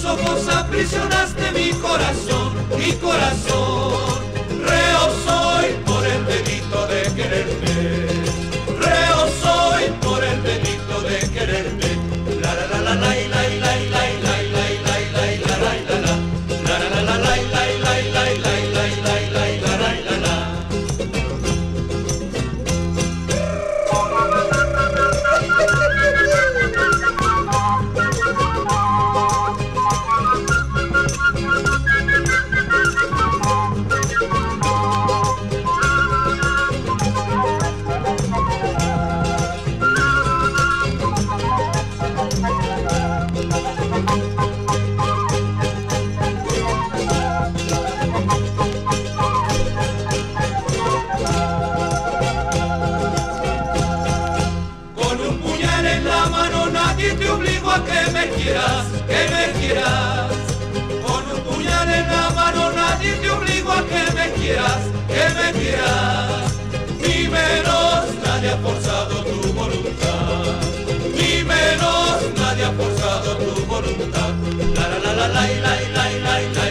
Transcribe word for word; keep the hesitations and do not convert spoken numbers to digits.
ojos aprisionaste mi corazón, mi corazón. Reo soy por el delito de quererte, reo soy por el delito de quererte. La la la la la la la la la la la la la la la la. La la la la la la la la la la la la la la. Nadie te obligó a que me quieras, que me quieras. Con un puñal en la mano nadie te obligó a que me quieras, que me quieras. Ni menos nadie ha forzado tu voluntad, ni menos nadie ha forzado tu voluntad. La la la la la la la la la.